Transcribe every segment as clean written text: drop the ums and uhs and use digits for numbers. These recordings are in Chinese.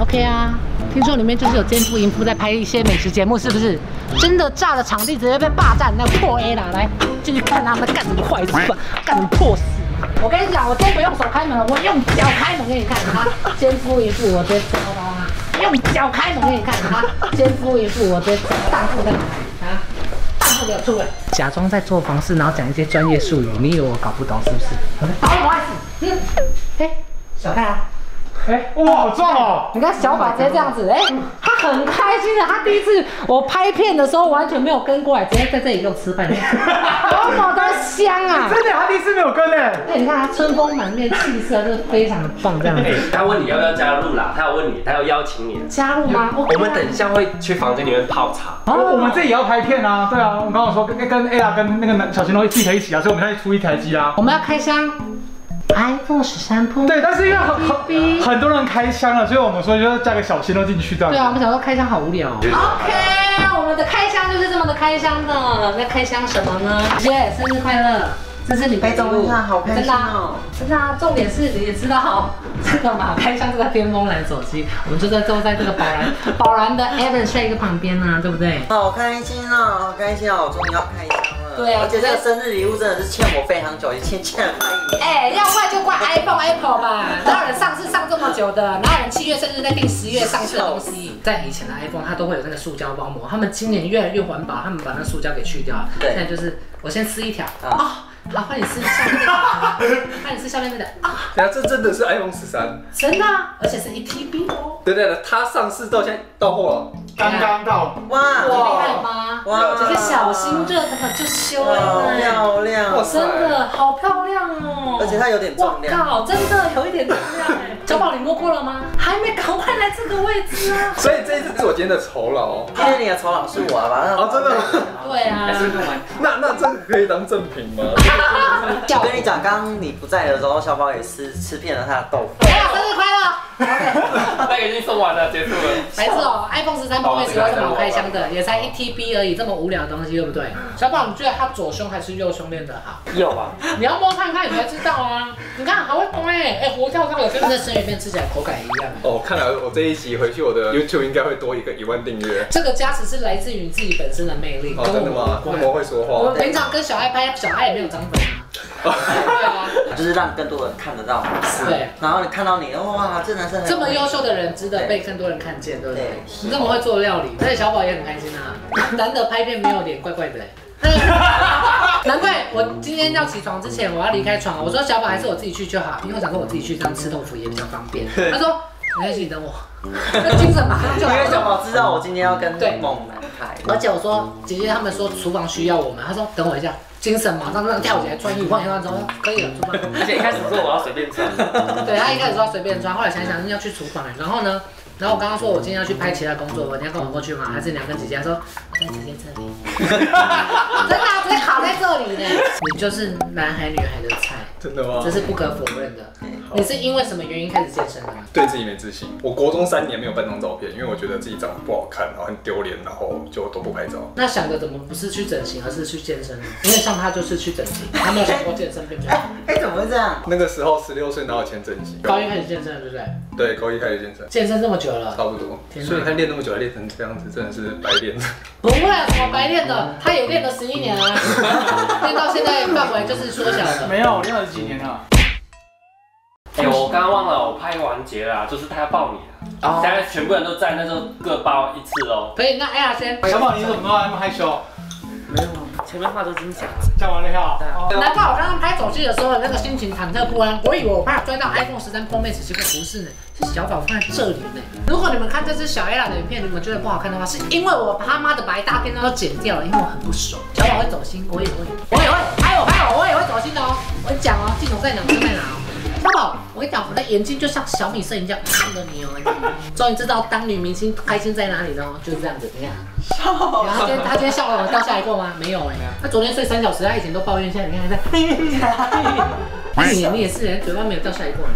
OK 啊，听说里面就是有奸夫淫妇在拍一些美食节目，是不是？真的炸的场地直接被霸占，那破 A 啦，来进去看他们干什么坏事吧，干什么破事。我跟你讲，我今天不用手开门了，我用脚开门给你看啊！奸夫淫妇，我直接抓到他，用脚开门给你看啊！奸夫淫妇，我直接当铺在哪里啊？当铺给我出来！假装在做房事，然后讲一些专业术语，你以为我搞不懂是不是？搞不好意思，哎，小看啊！ 哎，哇，好壮哦！ 你看小宝直接这样子，哎，他很开心的。他第一次我拍片的时候完全没有跟过来，直接在这里给我吃饭，多么的香啊！ 真的，他第一次没有跟呢。 对，你看他春风满面，气色是非常的棒，这样子。 他问你要不要加入啦？他要问你，他要邀请你加入吗？ 我们等一下会去房间里面泡茶。 我们这里也要拍片啊，对啊，我刚刚说跟 Ella 跟那个小新都记得一起啊，所以我们现在出一台机啊。 我们要开箱。iPhone 13 Pro 对，但是因为很多人开箱了，所以我们说就加个小鲜肉进去这样。 对啊，我们想说开箱好无聊。OK， 我们的开箱就是这么的开箱的。在开箱什么呢？姐，生日快乐！这是你的礼物， 好开心哦！ 真的啊，重点是你也知道这个嘛，开箱这个巅峰蓝手机，我们就在坐在这个宝蓝的 Evan 帅哥旁边啊，对不对？ 好开心哦，好开心哦！我终于要开箱了。 对啊， 而且这个生日礼物真的是欠我非常久，也欠了快1年。 哎，要怪就怪 Apple 吧，哪有人上市上这么久的？哪有人7月生日在订10月上市的东西？在以前的 iPhone 它都会有那个塑胶包膜，他们今年越来越环保，他们把那塑胶给去掉。对，现在就是我先撕一条啊。好，换你撕下面的，换你撕下面的啊！ 等下，这真的是 iPhone 13， 真的，而且是1TB 哦。 对，它上市到现在到货了， 刚刚到。 哇， 厉害吗？哇，这个小心热的就修了， 漂亮， 真的好漂亮哦！ 而且它有点重量， 哇靠，真的有一点重量哎！小宝，你摸过了吗？还没，赶快来这个位置啊！ 所以这一次是我今天的酬劳。 今天你的酬劳是我吧？ 哦，真的吗？ 对啊。 那这个可以当赠品吗？ 我跟你讲，刚刚你不在的时候，小宝也吃遍了他的豆腐。 哎呀，生日快乐！ 那个已经送完了，结束了。 没错 ，iPhone 13 Pro Max 有什么好开箱的？也才1TB 而已，这么无聊的东西，对不对？小宝，你觉得他左胸还是右胸练得好？ 右吧。 你要摸看看，你才知道啊。你看，还会乖哎，活跳跳的，跟那生鱼片吃起来口感一样。 哦，看来我这一集回去，我的 YouTube 应该会多1万订阅。 这个加持是来自于你自己本身的魅力。 哦，真的吗？那么会说话。 我们平常跟小爱拍，小爱也没有涨粉啊。对啊， 就是让更多人看得到。 对， 然后你看到你，哇，这男生这么优秀的人，值得被更多人看见，对不对？你这么会做料理，而且小宝也很开心啊。难得拍片没有脸，怪怪的。难怪我今天要起床之前，我要离开床，我说小宝还是我自己去就好，因为我想说我自己去这样吃豆腐也比较方便。他说没关系，你等我。精神马上就来了。 因为小宝知道我今天要跟梦来拍， 而且我说姐姐他们说厨房需要我们，他说等我一下。精神马上跳起来穿衣服，换之后可以了，出发。 而且一开始说我要随便穿， 对他一开始说要随便穿，后来想一想要去厨房，然后呢，然后我刚刚说我今天要去拍其他工作，你要跟我过去吗？还是你要跟姐姐？他说我在姐姐这里，真的直接卡在这里呢。你就是男孩女孩的菜， 真的吗？ 这是不可否认的。你是因为什么原因开始健身的吗？ 对自己没自信。我国中3年没有办张照片，因为我觉得自己长得不好看，然后很丢脸，然后就都不拍照。 那想的怎么不是去整形，而是去健身呢？因为像他就是去整形，他没有想过健身，对不对？ 哎，怎么会这样？ 那个时候16岁哪有钱整形？ 高1开始健身了，对不对？ 对，高1开始健身。 健身这么久了？ 差不多。所以你看练那么久，还练成这样子，真的是白练。 不会啊，什么白练的？他也练了11年啊，练到现在范围就是缩小的。 没有，我练了几年了。 哎，我刚刚忘了，我拍完节了，就是他要抱你了。现在全部人都在，那就各抱一次喽。 可以，那Ella先。 小宝，你怎么那么害羞？ 没有，前面话都已经讲了。 讲完了哈。 难怪我刚刚拍手机的时候那个心情忐忑不安，我以为我怕追到 iPhone 13 Pro Max，结果不是呢，是小宝放在这里呢。如果你们看这支小 Ella 的影片，你们觉得不好看的话，是因为我把他妈的把一大片都剪掉了，因为我很不爽。小宝会走心，我也会，拍我也会走心的哦。我跟你讲哦，镜头在哪我就在哪哦。小宝，我跟你讲，我的眼睛就像小米摄影这样看着你哦。终于知道当女明星开心在哪里了哦，就是这样子。你看，然后他今天笑完有掉下来过吗？没有哎。他昨天睡3小时，他以前都抱怨，现在你看还在。你也是人，嘴巴没有掉下来过。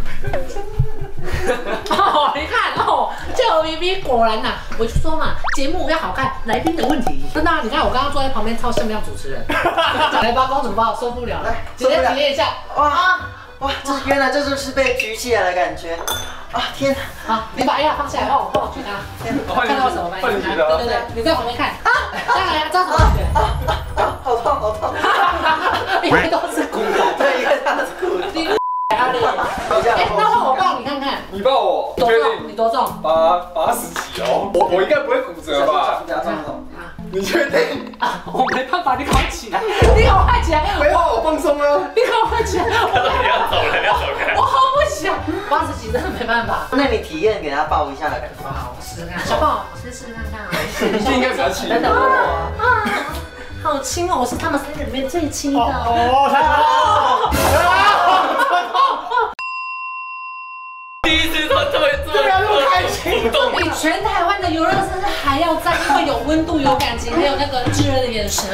哦，你看哦，叫 BB 果然呐，我就说嘛，节目要好看，来宾的问题。真的，你看我刚刚坐在旁边超像不像主持人？来吧，公主抱受不了了，姐姐体验一下。哇， 哇，原来这就是被举起来的感觉啊！天哪！ 好，你把 A 放下来，让我举它。看到什么吗？对对对，你在旁边看。再来，这样子。 好痛好痛！ 因为都是骨头， 对，因为它是骨头。 哪里？哎，那换我抱你看看。 你抱我， 多重？你多重 ？80几哦。我应该不会骨折吧？ 不要动手。 你确定？ 我没办法，你赶快起来，你赶快起来！ 没有，我放松啊。 你赶快起来！ 你要走了，你要走开。 我好不想，80几真的没办法。 那你体验给他抱一下的感觉。 好，我试试看。小宝，我先试试看看啊。 你应该比较轻。 等等我。好轻哦，我是他们3个里面最轻的。 哦，太好了！ 第一次都这么开心。 比全台湾的游乐设施还要赞，因为有温度、有感情，还有那个炙热的眼神。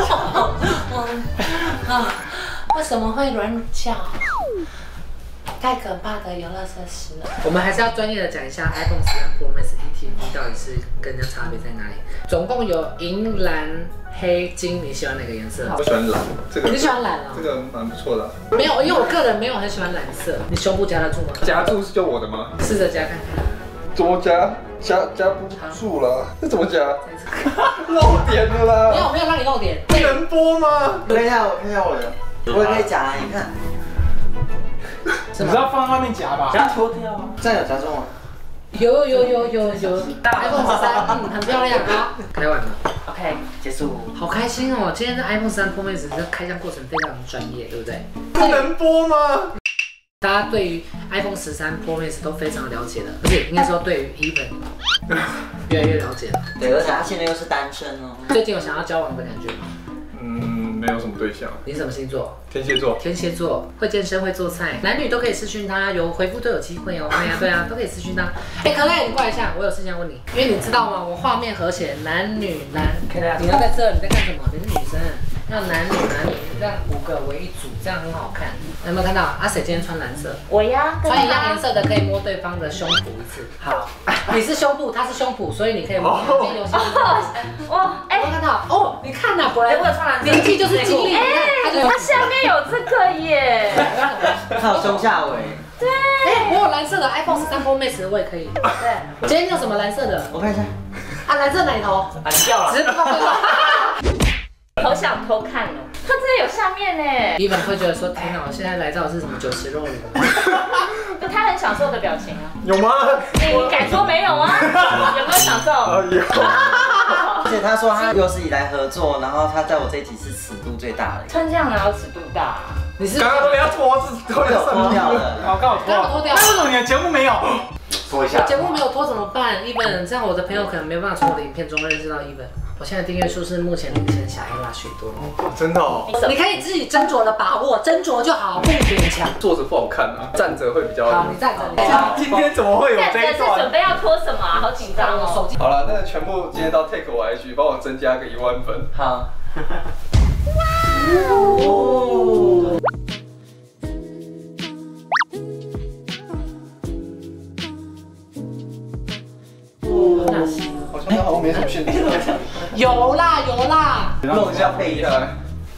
为什么会软脚？太可怕的游乐设施了。我们还是要专业的讲一下 iPhone 13 Pro Max ETB 到底是跟人家差别在哪里。总共有银、蓝、黑、金，你喜欢哪个颜色？ 我喜欢蓝，这个你喜欢蓝啊？ 这个蛮不错的。 没有，因为我个人没有很喜欢蓝色。你胸部夹得住吗？ 夹住是就我的吗？ 试着夹看看。 怎么夹？夹不住了，这怎么夹？漏点了啦！ 没有让你漏点。 不能播吗？ 我看一下我的，我也可以夹，你看。 你知道放在外面夹吧？ 夹脱掉啊！这样有夹中吗？ 有 iPhone 13，很漂亮啊！开完了 ，OK， 结束。 好开心哦！今天的 iPhone 13 Pro Max 的开箱过程非常专业，对不对？ 不能播吗？ 大家对于 iPhone 13 Pro Max 都非常了解了，而且应该说对于 Even 越来越了解了。 对，而且他现在又是单身哦。 最近有想要交往的感觉吗？ 没有什么对象。 你是什么星座？ 天蝎座。 天蝎座，会健身，会做菜，男女都可以私讯他，有回复都有机会哦。对啊，都可以私讯他。哎，可乐，你过来一下，我有事情要问你，因为你知道吗？我画面和谐，男女男，你要在这，你在干什么？你是女生，要男女这样5个为一组，这样很好看。有没有看到？阿水今天穿蓝色， 我呀， 穿一样颜色的可以摸对方的胸脯一次。好，你是胸部，他是胸脯，所以你可以摸。今天游戏哇， 哎，我看到哦，你看呐，果然我有穿蓝色，年纪就是经历。 它下面有这个耶， 还有胸下围。 对， 哎，我有蓝色的 iPhone 13 Pro Max 我也可以。对，今天有什么蓝色的？ 我看一下。 啊，蓝色哪头？ 掉了。 直播。 好想偷看哦，它真的有下面呢。 你本会觉得说，天哪，我现在来到的是什么酒池肉林？ 他很享受的表情啊。 有吗？ 你敢说没有啊？有没有享受？ 有。 而且他说他有史以来合作，然后他在我这一集是尺度最大的。 穿这样哪有尺度大？ 你是刚刚都被他脱，是脱掉脱掉的。 好，刚好脱掉。那为什么你的节目没有？ 说一下。 节目没有脱怎么办？Even 这样，我的朋友可能没办法从我的影片中认识到 Even。我现在订阅数是目前领先小黑拉许多。 真的哦。 你可以自己斟酌的把握，斟酌就好，不勉强。 坐着不好看啊，站着会比较。 好，你站着。 今天怎么会有这一段？准备要脱什么啊？好紧张哦。 手机。 好了，那全部今天到 take 我 IG，帮我增加个1万分。 好。 哦。 好像没什么限制。 有啦， 弄一下配一下。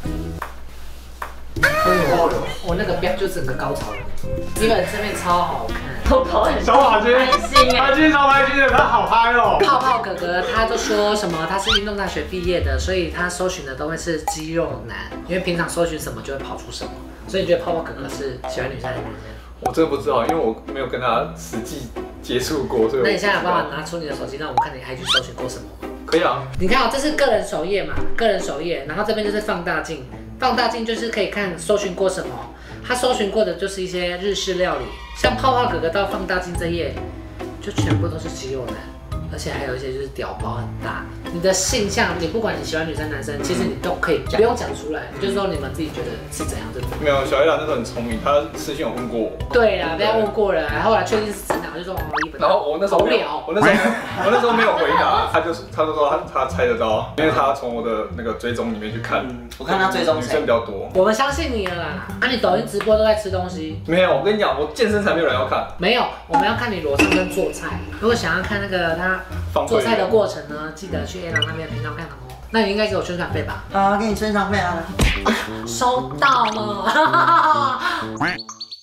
我那个标就整个高潮了，基本这边超好看。 偷跑很小马今天开心哎， 他今天超开心的，他好嗨哦。 泡泡哥哥他就说什么他是运动大学毕业的，所以他搜寻的都会是肌肉男，因为平常搜寻什么就会跑出什么，所以你觉得泡泡哥哥是喜欢女生还是男生？ 我真的不知道，因为我没有跟他实际接触过，所以。 那你现在有办法拿出你的手机，让我们看你 IG 搜寻过什么？ 可以啊。 你看哦，这是个人首页嘛，个人首页，然后这边就是放大镜，放大镜就是可以看搜寻过什么。他搜寻过的就是一些日式料理，像泡泡哥哥到放大镜这页，就全部都是肌肉男。而且还有一些就是屌包很大，你的性向，你不管你喜欢女生男生，其实你都可以不用讲出来，你就说你们自己觉得是怎样的。 没有，小艾拉那时候很聪明，他私信有问过我。 对啦，被他问过了，后来确定是真的，我就说哦一本。 然后我那时候没有，我那时候没有回答，他就说他猜得到，因为他从我的那个追踪里面去看， 我看他追踪女生比较多。 我们相信你了啦，啊你抖音直播都在吃东西？ 没有，我跟你讲，我健身才没有人要看。 没有，我们要看你裸上跟做菜。如果想要看那个他做菜的过程呢，记得去 A 郎那边频道看哦。那你应该给我宣传费吧？ 好，给你宣传费啊。 收到了。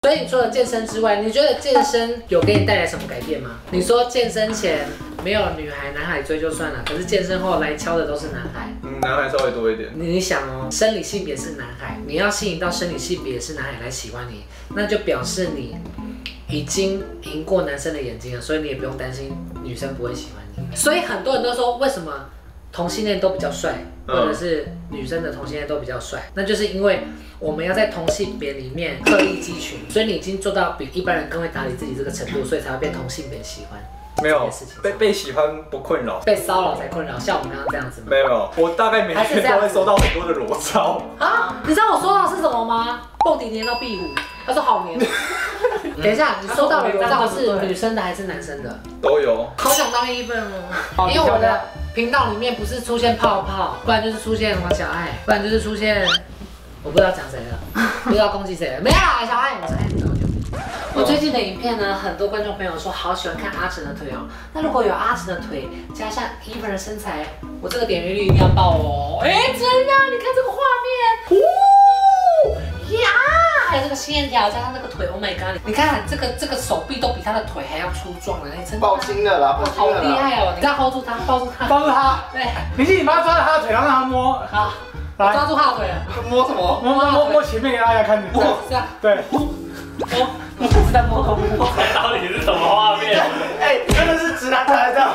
所以你除了健身之外，你觉得健身有给你带来什么改变吗？你说健身前没有女孩男孩追就算了，可是健身后来敲的都是男孩。 男孩稍微多一点。 你想哦，生理性别是男孩，你要吸引到生理性别是男孩来喜欢你，那就表示你已经赢过男生的眼睛了，所以你也不用担心女生不会喜欢你。所以很多人都说，为什么同性恋都比较帅，或者是女生的同性恋都比较帅，那就是因为我们要在同性别里面刻意集群，所以你已经做到比一般人更会打理自己这个程度，所以才会被同性别喜欢。 没有被喜欢不困扰， 被骚扰才困扰，像我们刚刚这样子吗？ 没有，我大概每天都会收到很多的裸照啊！你知道我收到的是什么吗？蹦迪黏到壁虎，他说好黏。等一下，你收到的裸照是女生的还是男生的？ 都有。 好想当一本哦，因为我的频道里面不是出现泡泡，不然就是出现王小爱，不然就是出现我不知道讲谁了，不知道攻击谁了。没有啦，小爱，我是爱你的。我最近的影片呢，很多观众朋友说好喜欢看阿成的腿哦。那如果有阿成的腿加上Even的身材，我这个点阅率一定要爆哦！哎，真的，你看这个画面，呀，还有这个线条加上那个腿 ，Oh my god！ 你看这个手臂都比他的腿还要粗壮了，哎，真的。 爆筋了啦，爆筋了啦！ 好厉害哦！你再 hold 住他，抱住他， 抱住他。 对， 林夕，你把他抓着他的腿，然后让他摸。 好，我抓住他的腿了。 摸什么？ 摸前面给大家看。 这样。 对。 我是在摸头部。 到底是什么画面？ 哎，真的是直男才这样。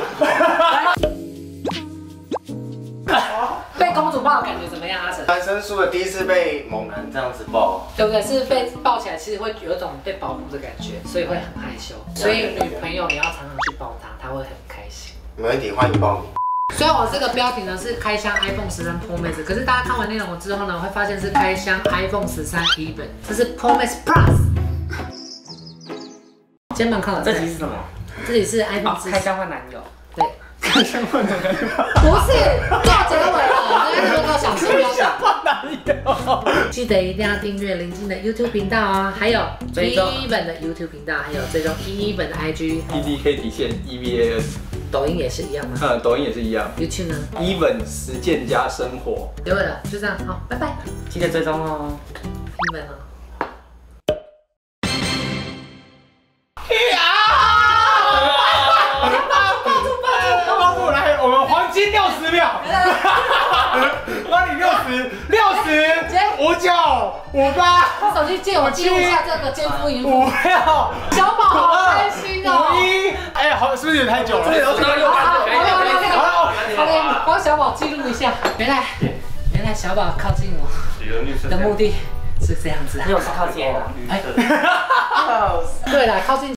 被公主抱的感觉怎么样，阿成？ 男生输了第一次被猛男这样子抱， 对不对？是被抱起来，其实会有一种被保护的感觉，所以会很害羞。所以女朋友你要常常去抱她，她会很开心。 没问题，欢迎报名。 虽然我这个标题呢是开箱 iPhone 13 Pro Max， 可是大家看完内容之后呢，会发现是开箱 iPhone 13 Even， 这是 Pro Max Plus。肩膀靠的。 这集是什么？ 这里是 iPhone 13。 开箱换男友。 对。 开箱换男友。 不是，到结尾了，大家能够小心不要想。记得一定要订阅林静的 YouTube 频道啊，还有Even的 YouTube 频道，还有追踪Even的 IG。 PDK 底线 EVAS。 抖音也是一样吗？ 抖音也是一样。 YouTube 呢 ？Even 实践加生活。 结尾了，就这样，好，拜拜。 记得追踪哦。 Even 哦。 来，我们黄金60秒。帮你60、59、58。 手机借我记录一下这个奸夫淫妇。 不要。 小宝好开心哦。 51。哎，好，是不是也太久了？ 好，帮小宝记录一下。原来小宝靠近我的目的是这样子啊。 你有是靠近啊？ 对了，靠近。